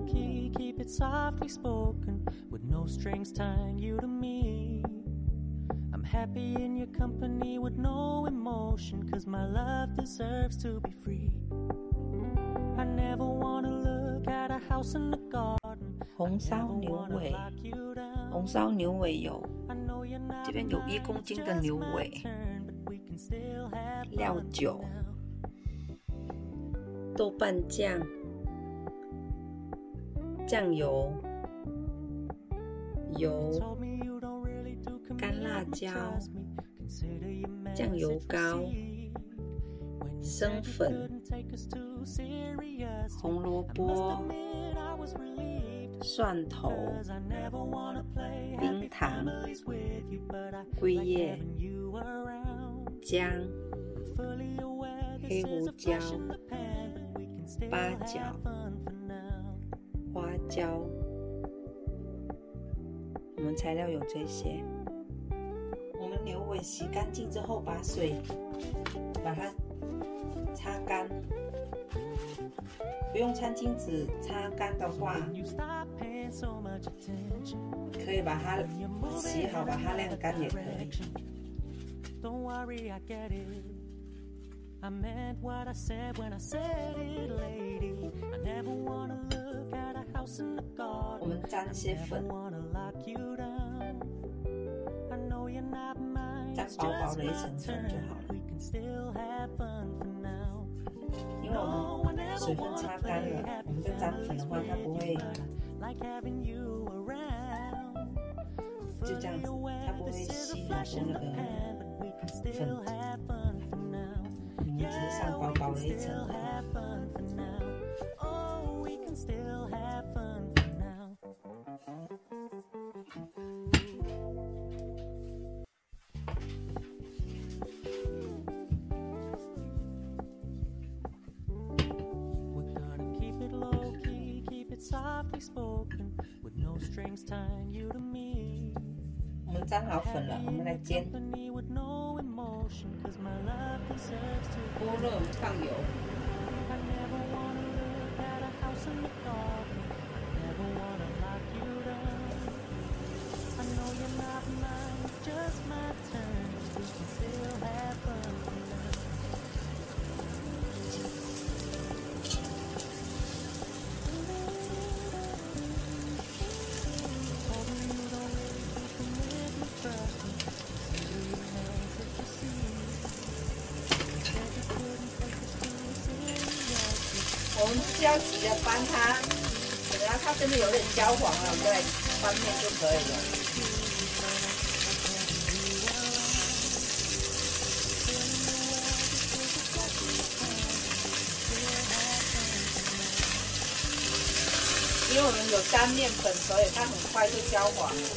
key, keep it softly spoken, with no strings tying you to me. I'm happy in your company with no emotion, 'cause my love deserves to be free. I never wanna look at a house in the garden. 红烧牛尾，红烧牛尾有，这边有1公斤的牛尾，料酒、豆瓣酱、酱油、油、干辣椒、酱油膏、生粉、红萝卜、蒜头、冰糖、桂叶、姜、黑胡椒、八角、花椒。我们材料有这些。我们牛尾洗干净之后，把水把它擦干。不用餐巾纸擦干的话，可以把它洗好，把它晾干也可以。我们沾些粉，沾薄薄的1层粉就好了。因为我们水分擦干了，我们再沾粉的话，它不会就这样子，它不会吸很多那个粉质。你们只是上薄薄的1层。我们沾好粉了，我们来煎。锅热，我们放油。我们是要急着翻它，等到它真的有点焦黄了，我们再来翻面就可以了。因为我们有沾面粉，所以它很快就焦黄了。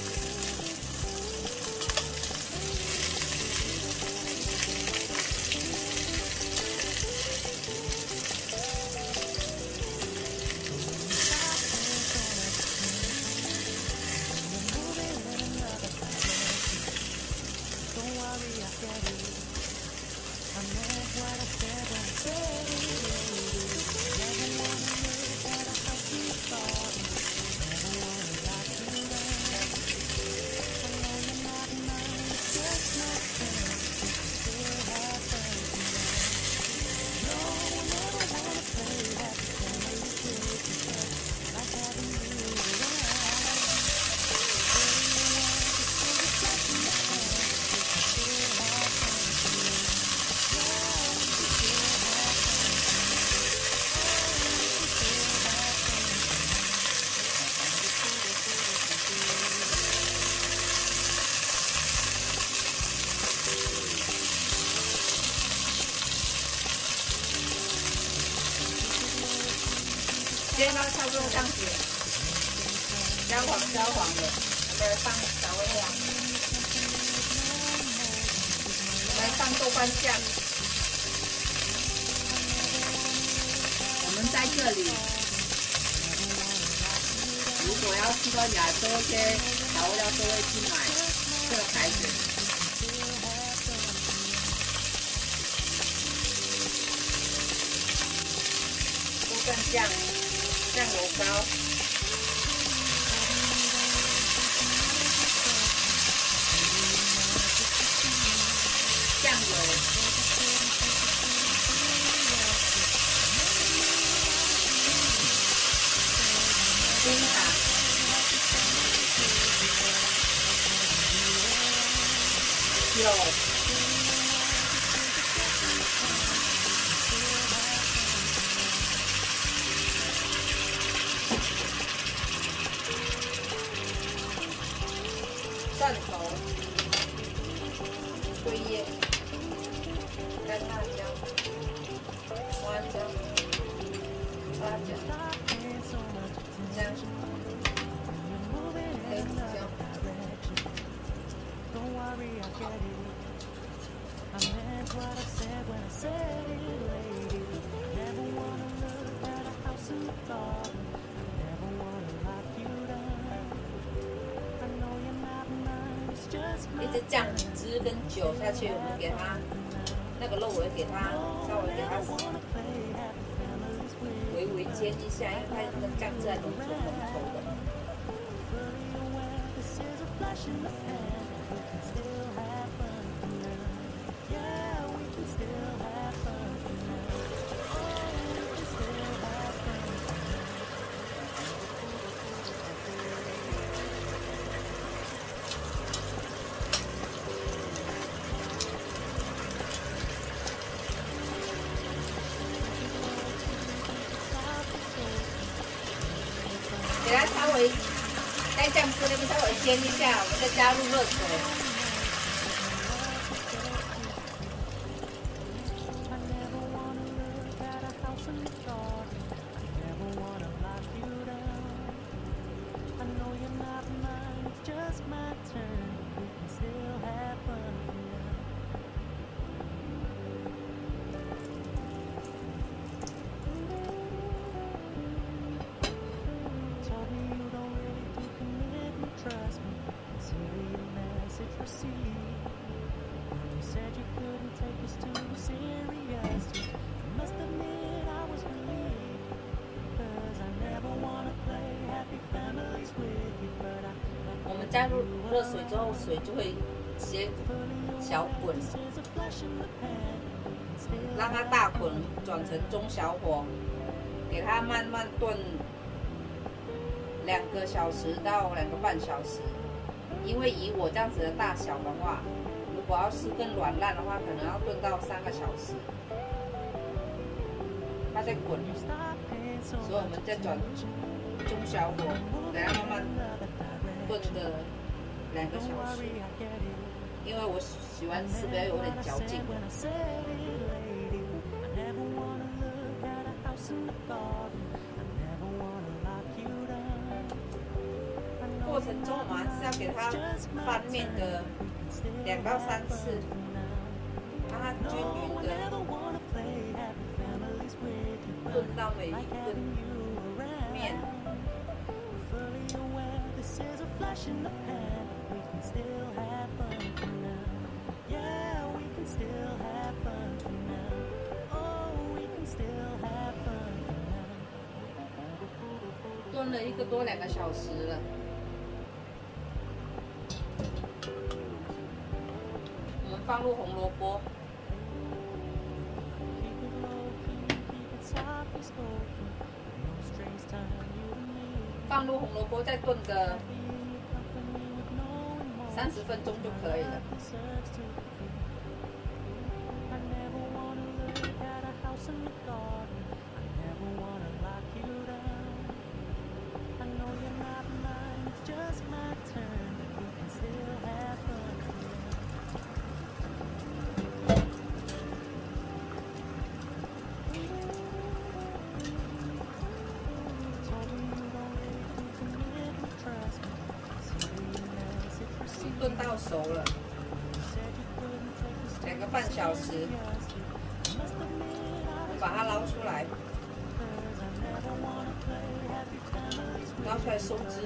煎到差不多这样子，焦黄的，我们来放调味料，来放豆瓣酱。我们在这里，如果要吃到亚洲一些调味料，都会去买这个牌子。豆瓣酱、酱油膏。 冰糖。有。蒜头、桂叶、干辣椒、花椒、八角、姜、黑胡椒。一直酱汁跟酒下去，我们给它那个肉，我会给它稍微给它微微煎一下，因为它那个酱汁还浓稠浓稠的。给它稍微在酱汁那边稍微煎一下，我们再加入热水。我们加入热水之后，水就会直接小滚，让它大滚，转成中小火，给它慢慢炖2个小时到2个半小时。因为以我这样子的大小的话，如果要是更软烂的话，可能要炖到3个小时。它在滚，所以我们再转中小火，给它慢慢炖个2个小时。因为我喜欢吃比较有点嚼劲的。过程中我们还是要给它翻面个2到3次，让它均匀的炖到每一个面。炖了1个多2个小时了。我们放入红萝卜，放入红萝卜再炖个30分钟就可以了。炖到熟了，2个半小时，把它捞出来，捞出来收汁。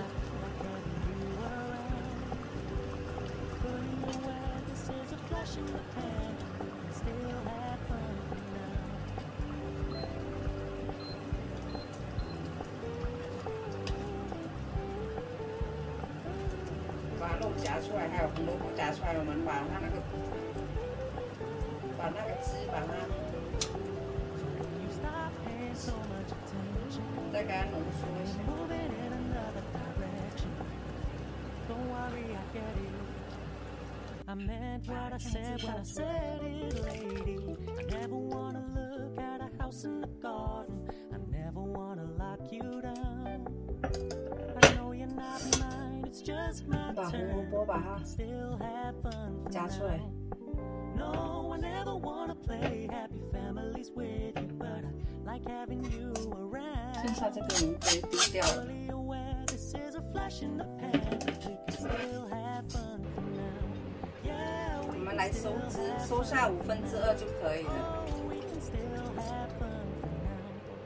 把肉夹出来，还有红萝卜夹出来，我们把它那个把那个汁把它 You stop paying so much attention, 再给它浓缩一下。 moving in another direction. Don't worry, I get it. I meant what I said when I said it, lady. I never wanna look at a house in the garden. I never wanna lock you down. I know you're not mine, it's just my 把胡萝 turn. 卜把它 Still have fun for 夹出来。 No, I never wanna play happy families with you, but I like having you 现 around. 在这个我们可以丢掉了。 Fully aware this is a flash in the pan, but we can still have fun for now. Yeah, 我 we 们 can 来收 still 汁， have 收下2/5就可以了。 Oh, we can still have fun for now.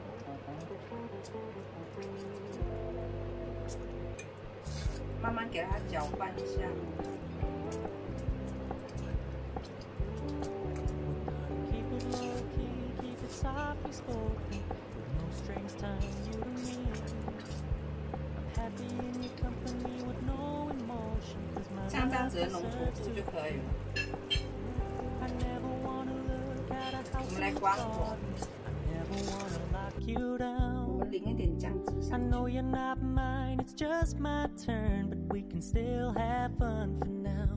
慢慢给它搅拌一下。 Keep it low key, keep it softly spoken, with no strings tying you to me. I'm happy in your company with no emotion, 'cause my 像这样 love 子的浓稠 deserves 度 to 就可以了。 I never wanna look at a house 我们来 in the 关火， garden. I never wanna lock you 我 down. 们淋一点酱汁 I 上去。 know you're not mine, it's just my turn, but we can still have fun for now.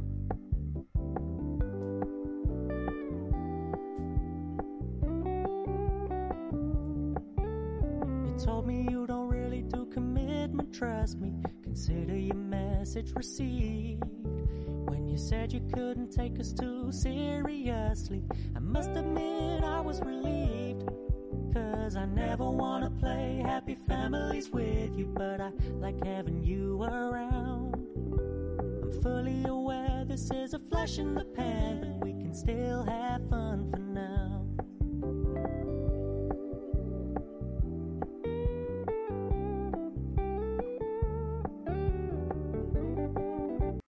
You told me you don't really do commitment, trust me. Consider your message received. When you said you couldn't take us too seriously, I must admit I was relieved. 'Cause I never wanna play happy families with you, but I like having you around. I'm fully aware this is a flash in the pan, but we can still have fun for now.